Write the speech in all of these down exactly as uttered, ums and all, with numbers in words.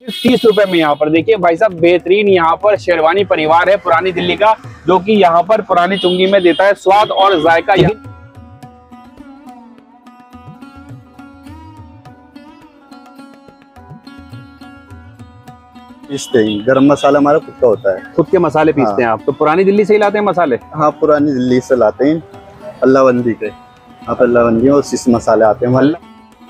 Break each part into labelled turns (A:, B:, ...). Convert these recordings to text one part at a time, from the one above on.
A: तीस रुपए में यहाँ पर देखिए भाई साहब, बेहतरीन यहाँ पर शेरवानी परिवार है पुरानी दिल्ली का, जो कि यहाँ पर पुरानी चुंगी में देता है स्वाद और जायका।
B: पीसते ही गरम मसाला हमारा खुद का होता है,
A: खुद के मसाले पीसते हैं आप? तो पुरानी दिल्ली से ही लाते हैं मसाले?
B: हाँ, पुरानी दिल्ली से लाते हैं, अल्लाहवंदी के। आप अल्लाहवंदी और सिस मसाले आते हैं हमारे।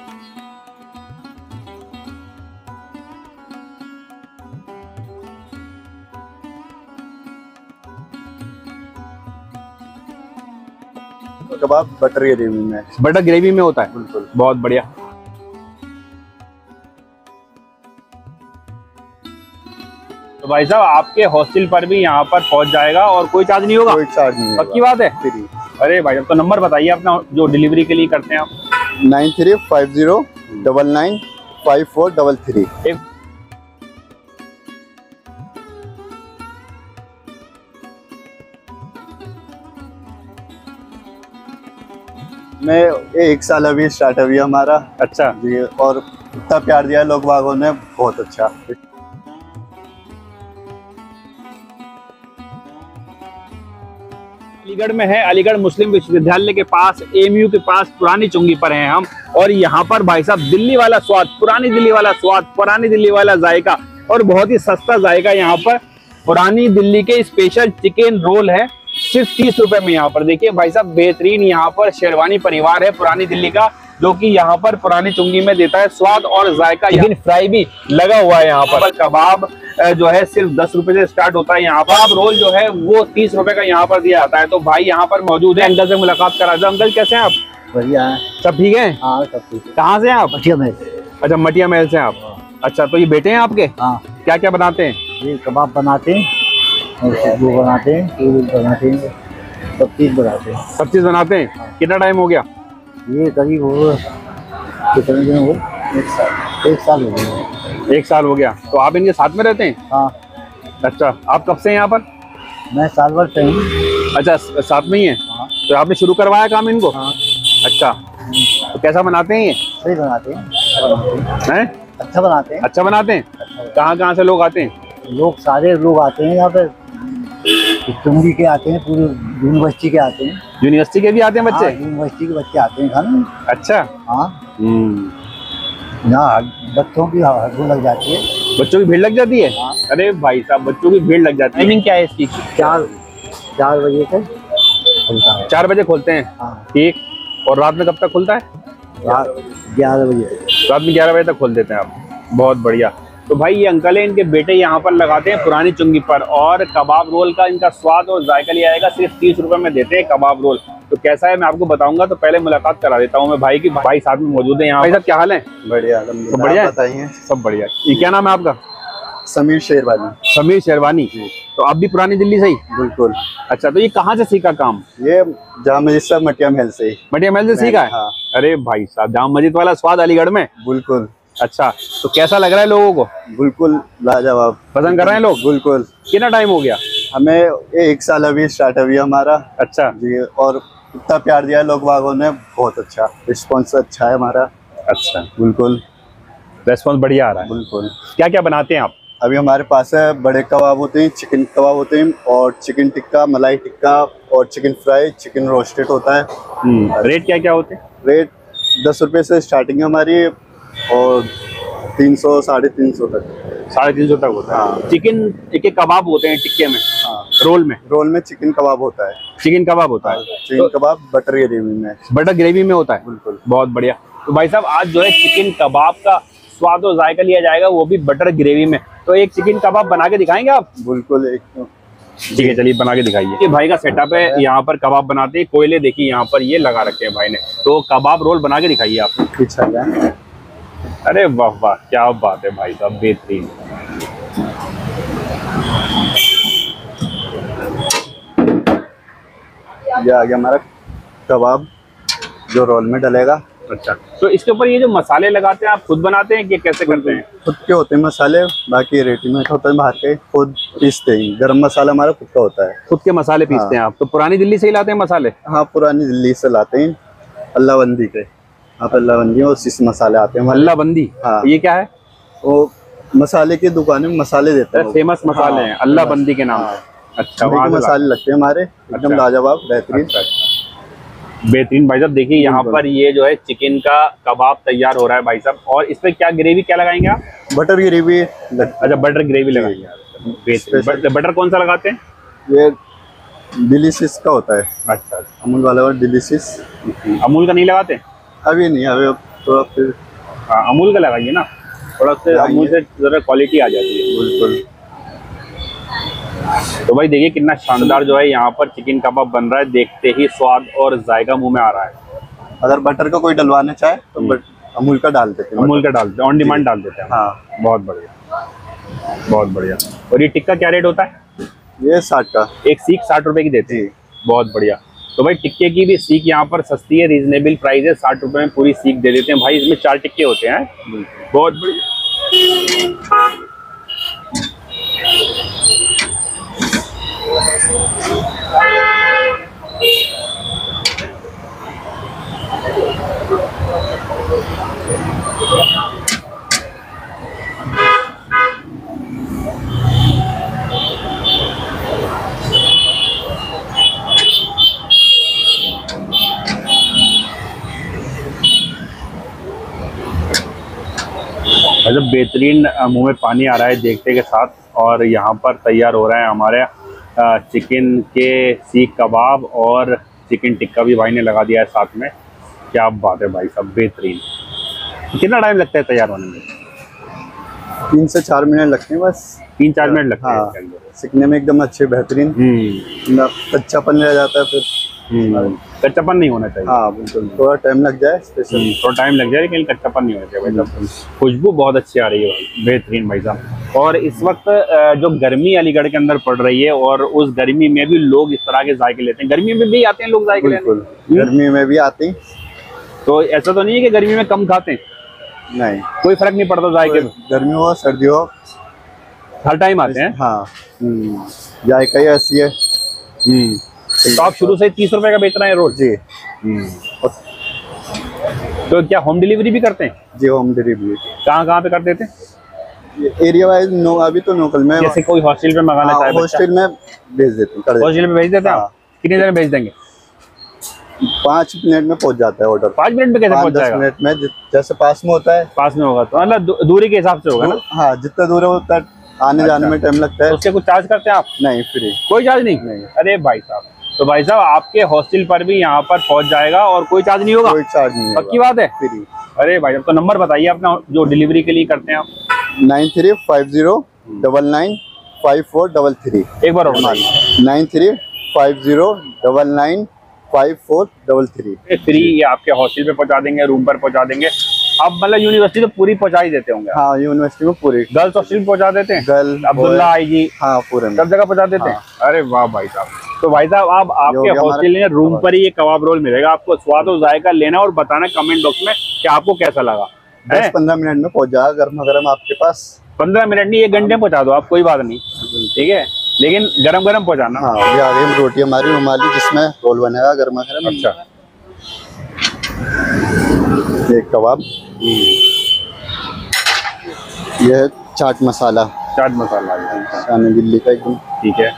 B: कबाब बटर ग्रेवी में,
A: बटर ग्रेवी में होता है,
B: बिल्कुल, बहुत
A: बढ़िया। तो भाई साहब आपके हॉस्टल पर भी यहाँ पर पहुँच जाएगा और कोई चार्ज नहीं होगा?
B: कोई चार्ज नहीं,
A: पक्की बात है? फ्री। अरे भाई साहब, तो नंबर बताइए अपना जो डिलीवरी के लिए करते हैं आप।
B: Nine three five zero double nine five four double three. मैं एक साल अभी स्टार्ट अभी हमारा।
A: अच्छा
B: जी, और इतना प्यार दिया लोग बागों ने, बहुत अच्छा।
A: अलीगढ़ में है, अलीगढ़ मुस्लिम विश्वविद्यालय के पास, एमयू के पास, पुरानी चुंगी पर हैं हम। और यहाँ पर भाई साहब दिल्ली वाला स्वाद, पुरानी दिल्ली वाला स्वाद, पुरानी दिल्ली वाला जायका और बहुत ही सस्ता जायका यहाँ पर पुरानी दिल्ली के स्पेशल चिकन रोल है, सिर्फ तीस रुपए में। यहाँ पर देखिए भाई साहब, बेहतरीन यहाँ पर शेरवानी परिवार है पुरानी दिल्ली का, जो कि यहाँ पर पुरानी चुंगी में देता है स्वाद और जायका। चिकन फ्राई भी लगा हुआ है यहाँ पर। कबाब जो है सिर्फ दस रुपए से स्टार्ट होता है यहाँ पर। कबाब रोल जो है वो तीस रुपए का यहाँ पर दिया जाता है। तो भाई यहाँ पर मौजूद है, अंकल से मुलाकात करा दो। अंकल कैसे हैं आप?
B: बढ़िया है,
A: सब ठीक है?
B: हाँ सब ठीक है।
A: कहाँ से हैं आप?
B: मटिया महल।
A: अच्छा, मटिया महल से आप। अच्छा, तो ये बेटे हैं आपके?
B: हाँ।
A: क्या क्या बनाते हैं?
B: ये कबाब बनाते हैं, वो बनाते हैं, बनाते हैं, सब चीज बनाते हैं।
A: सब चीज बनाते हैं। कितना टाइम हो गया?
B: ये करीब हो कितने दिन हो? एक साल। एक साल हो गया।
A: एक साल हो गया। तो आप इनके साथ में रहते हैं?
B: हाँ।
A: अच्छा, आप कब से हैं यहाँ पर?
B: मैं साल भर से हूँ।
A: अच्छा, साथ में ही है।
B: हाँ।
A: तो आपने शुरू करवाया काम इनको?
B: हाँ।
A: अच्छा, तो कैसा बनाते हैं ये?
B: सही बनाते हैं।
A: हैं?
B: अच्छा बनाते हैं।
A: अच्छा बनाते हैं। कहाँ कहाँ से लोग आते हैं?
B: लोग सारे लोग आते हैं यहाँ पे, चुंगी के आते हैं, पूरे यूनिवर्सिटी के आते हैं।
A: यूनिवर्सिटी के भी आते हैं बच्चे?
B: यूनिवर्सिटी के बच्चे आते हैं खाने।
A: अच्छा।
B: हाँ।
A: हम्म।
B: यहाँ बच्चों की वो लग जाती है।
A: बच्चों की भीड़ लग जाती है?
B: हाँ।
A: अरे भाई साहब, बच्चों की भीड़ लग जाती है। टाइमिंग क्या है इसकी?
B: चार चार बजे से खुलता है।
A: चार बजे खोलते हैं?
B: हाँ।
A: ठीक। और रात में कब तक खुलता है?
B: रात ग्यारह बजे।
A: रात में ग्यारह बजे तक खोल देते हैं आप। बहुत बढ़िया। तो भाई ये अंकल है, इनके बेटे यहाँ पर लगाते हैं पुरानी चुंगी पर। और कबाब रोल का इनका स्वाद और जायका लिया जाएगा, सिर्फ तीस रुपए में देते हैं कबाब रोल। तो कैसा है मैं आपको बताऊंगा। तो पहले मुलाकात करा देता हूँ मैं भाई की। भाई साथ में मौजूद है यहाँ। भाई साहब क्या हाल है?
B: बढ़िया।
A: तो बढ़िया
B: बताइए।
A: सब बढ़िया। ये क्या नाम है आपका?
B: समीर शेरवानी।
A: समीर शेरवानी। तो आप भी पुरानी दिल्ली से ही?
B: बिल्कुल।
A: अच्छा, तो ये कहाँ से सीखा काम?
B: ये जामा मस्जिद से, मटिया महल से ही।
A: मटिया महल से सीखा है?
B: हाँ।
A: अरे भाई साहब, जामा मस्जिद वाला स्वाद अलीगढ़ में?
B: बिल्कुल।
A: अच्छा, तो कैसा लग रहा है लोगों को?
B: बिल्कुल लाजवाब।
A: पसंद कर रहे हैं लोग?
B: बिल्कुल।
A: कितना टाइम हो गया?
B: हमें एक साल अभी स्टार्ट अभी हमारा।
A: अच्छा
B: जी, और इतना प्यार दिया लोग बागों ने, बहुत अच्छा रिस्पॉन्स अच्छा है हमारा।
A: अच्छा,
B: बिल्कुल
A: रेस्पॉन्स बढ़िया आ रहा है।
B: बिल्कुल।
A: क्या क्या बनाते हैं आप?
B: अभी हमारे पास है, बड़े कबाब होते हैं, चिकन कबाब होते हैं, और चिकन टिक्का, मलाई टिक्का, और चिकन फ्राई, चिकन रोस्टेड होता है।
A: रेट क्या क्या होते हैं?
B: रेट दस रुपये से स्टार्टिंग है हमारी, और तीन सौ साढ़े तीन सौ तक।
A: साढ़े तीन सौ तक होता है।
B: हाँ।
A: चिकन एक एक कबाब होते हैं टिक्के में?
B: हाँ।
A: रोल में?
B: रोल में चिकन कबाब होता है।
A: चिकन कबाब होता है।
B: चिकन
A: तो
B: कबाब बटर ग्रेवी में।
A: बटर ग्रेवी में होता है।
B: बिल्कुल।
A: बहुत बढ़िया। तो भाई साहब आज जो है चिकन कबाब का स्वाद और जायका लिया जाएगा, वो भी बटर ग्रेवी में। तो एक चिकन कबाब बना के दिखाएंगे आप?
B: बिल्कुल। एक
A: ठीक है, चलिए बना के दिखाइए। ये भाई का सेटअप है, यहाँ पर कबाब बनाते हैं। कोयले देखिए यहाँ पर ये लगा रखे हैं भाई ने। तो कबाब रोल बना के दिखाइए आप।
B: पीछा जाए।
A: अरे वाह वाह, क्या बात है भाई साहब, बेहतरीन।
B: ये आ गया हमारा कबाब जो रोल में डलेगा।
A: अच्छा, तो इसके ऊपर ये जो मसाले लगाते हैं आप खुद बनाते हैं कि कैसे करते हैं?
B: खुद के होते हैं मसाले, बाकी रेडीमेड होते हैं बाहर के, खुद पीसते ही। गरम मसाला हमारा खुद का होता है।
A: खुद के मसाले पीसते हैं आप? तो पुरानी दिल्ली से ही लाते हैं मसाले?
B: हाँ, पुरानी दिल्ली से लाते हैं, अल्लाहवंदी के। आप अल्लाहवंदी और सिस मसाले आते हैं।
A: अल्लाहवंदी?
B: हाँ।
A: ये क्या है?
B: वो मसाले की दुकान में मसाले देते हैं,
A: फेमस मसाले हैं अल्लाह बंदी के नाम पे। अच्छा, वहाँ से
B: मसाले लगते हैं हमारे एकदम
A: अच्छा।
B: लाजवाब बेहतरीन।
A: अच्छा, बेहतरीन भाई साहब। देखिए यहाँ पर ये जो है चिकन का कबाब तैयार हो रहा है भाई साहब, और इस पे क्या ग्रेवी क्या लगाएंगे आप?
B: Butter gravy.
A: अच्छा, बटर ग्रेवी लगाएंगे। बेहतरीन। बटर कौन सा लगाते हैं?
B: ये डिलीशियस का होता है।
A: अच्छा,
B: अमूल वाला और डिलीशियस।
A: अमूल का नहीं लगाते?
B: अभी नहीं, अभी थोड़ा फिर
A: हाँ, अमूल का लगाइए ना, थोड़ा से अमूल से जरा क्वालिटी आ जाती है।
B: बिल्कुल।
A: तो भाई देखिए कितना शानदार जो है यहाँ पर चिकन कबाब बन रहा है, देखते ही स्वाद और जायका मुंह में आ रहा है।
B: अगर बटर का कोई डलवाना चाहे तो बट अमूल का डाल देते हैं।
A: अमूल का डालते हैं, ऑन डिमांड डाल देते हैं।
B: हाँ,
A: बहुत बढ़िया, बहुत बढ़िया। और ये टिक्का क्या रेट होता है?
B: ये साठ का
A: एक सीख साठ रुपए की देते हैं। बहुत बढ़िया। तो भाई टिक्के की भी सीख यहाँ पर सस्ती है, रीजनेबल प्राइस है, साठ रुपए में पूरी सीख दे देते हैं भाई। इसमें चार टिक्के होते हैं। बहुत बढ़िया। मतलब बेहतरीन मुंह में पानी आ रहा है देखते के साथ। और यहाँ पर तैयार हो रहा है हमारे चिकन के सीख कबाब, और चिकन टिक्का भी भाई ने लगा दिया है साथ में। क्या बात है भाई साहब, बेहतरीन। कितना टाइम लगता है तैयार होने में?
B: तीन से चार मिनट लगते हैं बस।
A: तीन चार मिनट लगते हैं।
B: हाँ, सीखने में एकदम अच्छे बेहतरीन। कच्चापन रह जाता है फिर,
A: कच्चापन नहीं होना चाहिए।
B: हाँ बिल्कुल, थोड़ा टाइम लग जाए स्पेशल,
A: थोड़ा टाइम लग जाए, लेकिन कच्चापन नहीं होना चाहिए भाई साहब। खुशबू बहुत अच्छी आ रही है भाई, बेहतरीन भाई साहब। और इस वक्त जो गर्मी अलीगढ़ के अंदर पड़ रही है, और उस गर्मी में भी लोग इस तरह के जायके लेते हैं। गर्मी में भी आते हैं लोग जायके लेने?
B: गर्मी में भी आते हैं।
A: तो ऐसा तो नहीं है कि गर्मी में कम खाते हैं?
B: नहीं,
A: कोई फर्क नहीं पड़ता जायके में?
B: गर्मी हो सर्दी हो
A: हर टाइम आते हैं।
B: हाँ, जायका ही ऐसी है।
A: तो आप शुरू से तीस रुपए का बेच रहे हैं रोज?
B: जी।
A: तो क्या होम डिलीवरी भी करते हैं?
B: जी, होम डिलीवरी।
A: कहाँ कहाँ पे कर देते हैं?
B: एरिया वाइज नो, अभी तो लोकल में।
A: जैसे कोई हॉस्टल पे मंगाना चाहे,
B: हॉस्टल में भेज देते हैं।
A: हॉस्टल में भेज देते हैं? कितनी देर में भेज देंगे?
B: पाँच मिनट में पहुंच जाता है ऑर्डर।
A: पाँच मिनट में कैसे पहुंच जाएगा?
B: मिनट में, जैसे पास में होता है।
A: पास में होगा तो मतलब दूरी के हिसाब से होगा ना?
B: हाँ, जितना दूर है उतना आने जाने में टाइम लगता है।
A: तो उसके कुछ चार्ज करते हैं आप?
B: नहीं, फ्री।
A: कोई चार्ज नहीं? नहीं। अरे भाई साहब, तो भाई साहब आपके हॉस्टल पर भी यहाँ पर पहुंच जाएगा और कोई चार्ज नहीं होगा?
B: कोई चार्ज नहीं।
A: पक्की बात है?
B: फ्री।
A: अरे भाई साहब, तो नंबर बताइए अपना जो डिलीवरी के लिए करते हैं आप।
B: Nine three five zero double nine five four double three.
A: एक बार और बताइए।
B: Nine three five zero double nine five four double three.
A: Free ये आपके हॉस्टल पे पहुंचा देंगे, रूम पर पहुंचा देंगे। आप मतलब यूनिवर्सिटी तो पूरी पहुंचा ही देते होंगे?
B: हाँ, यूनिवर्सिटी में पूरी।
A: गर्ल्स हॉस्टल में पहुंचा देते हैं?
B: गर्ल,
A: अब्दुल्ला आई जी,
B: हाँ पूरे में
A: सब जगह पहुंचा देते हैं। अरे वाह भाई साहब। तो भाई साहब आप आपके हॉस्टल में रूम पर ही ये कबाब रोल मिलेगा आपको। स्वाद और जायका लेना और बताना कमेंट बॉक्स में कि आपको कैसा लगा।
B: दस पंद्रह मिनट में पहुंच जाएगा गर्मा गर्म आपके पास।
A: पंद्रह मिनट नहीं, एक घंटे में पहुंचा दो आप, कोई बात नहीं, ठीक है, लेकिन गरम गरम पहुंचाना।
B: हाँ, ये आ गई रोटी हमारी रुमाली, जिसमें रोल बनेगा गर्मा गर्म।
A: अच्छा,
B: एक कबाब, ये है चाट मसाला।
A: चाट मसाला
B: शान दिल्ली का एकदम।
A: ठीक है,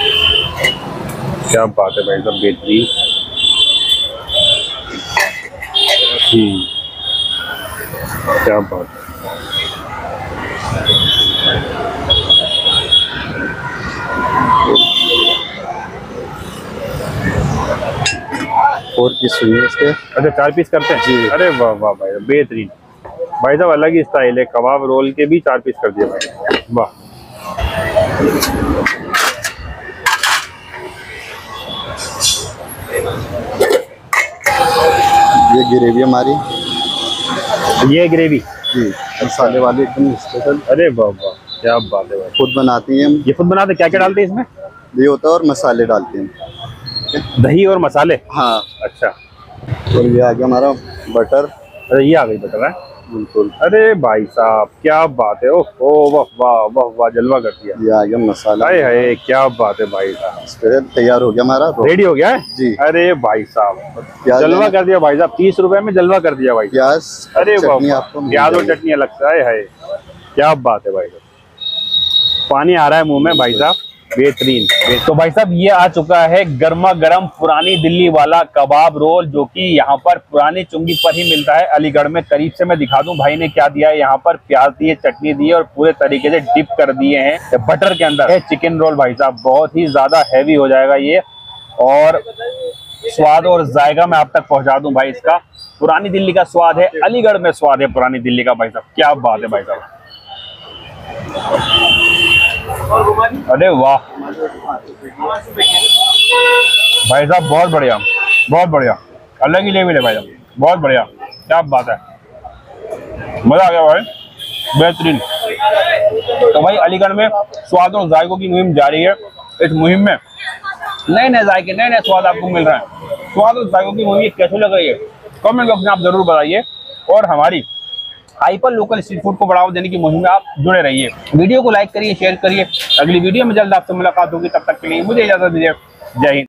A: क्या बात है भाई साहब, बेहतरीन। हम्म, क्या बात है।
B: फोर पीस सुनिए इसके।
A: अच्छा, चार पीस करते हैं जी? अरे वाह वाह भाई, बेहतरीन भाई साहब, अलग ही स्टाइल है। कबाब रोल के भी चार पीस कर दिए भाई, वाह।
B: ये ग्रेवी हमारी,
A: ये ग्रेवी
B: जी मसाले वाली एकदम स्पेशल।
A: अरे वाह वाह, क्या बात है भाई।
B: खुद बनाती हैं हम।
A: ये खुद बनाते? क्या क्या डालते हैं इसमें?
B: ये होता है और मसाले डालते हैं,
A: दही और मसाले।
B: हाँ।
A: अच्छा,
B: और ये आ गया हमारा बटर।
A: अरे ये आ गई बटर है,
B: बिल्कुल।
A: अरे भाई साहब क्या बात है, ओह वाह वाह वाह वाह, जलवा कर दिया।
B: ये आ गया मसाला।
A: हाय हाय, क्या बात है भाई साहब,
B: तैयार हो गया हमारा,
A: रेडी हो गया है
B: जी।
A: अरे भाई साहब, जलवा कर दिया भाई साहब, तीस रुपए में जलवा कर दिया भाई।
B: प्याज,
A: अरे वाह,
B: आपको
A: प्याज और चटनी अलग से। हाय हाय, क्या बात है भाई, पानी आ रहा है मुंह में भाई साहब, बेहतरीन। तो भाई साहब ये आ चुका है गर्मा गर्म पुरानी दिल्ली वाला कबाब रोल, जो कि यहाँ पर पुरानी चुंगी पर ही मिलता है अलीगढ़ में। करीब से मैं दिखा दूं भाई ने क्या दिया है। यहाँ पर प्याज दिए, चटनी दी है और पूरे तरीके से डिप कर दिए हैं बटर के अंदर है चिकन रोल। भाई साहब बहुत ही ज्यादा हैवी हो जाएगा ये, और स्वाद और जायका मैं आप तक पहुंचा दूं भाई। इसका पुरानी दिल्ली का स्वाद है, अलीगढ़ में स्वाद है पुरानी दिल्ली का भाई साहब। क्या बात है भाई साहब, अरे वाह भाई साहब, बहुत बढ़िया बहुत बढ़िया, अलग ही लेवल है भाई साहब, बहुत बढ़िया। क्या बात है, मजा आ गया भाई, बेहतरीन। तो भाई अलीगढ़ में स्वाद और जायकों की मुहिम जारी है। इस मुहिम में नए नए जायके, नए नए स्वाद आपको मिल रहे हैं। स्वाद और जायकों की मुहिम कैसे लग रही है कमेंट बॉक्स में आप जरूर बताइए, और हमारी हाइपर लोकल स्ट्रीट फूड को बढ़ावा देने की मुहिम में आप जुड़े रहिए। वीडियो को लाइक करिए, शेयर करिए। अगली वीडियो में जल्द आपसे मुलाकात होगी, तब तक के लिए मुझे इजाजत दीजिए। जय हिंद।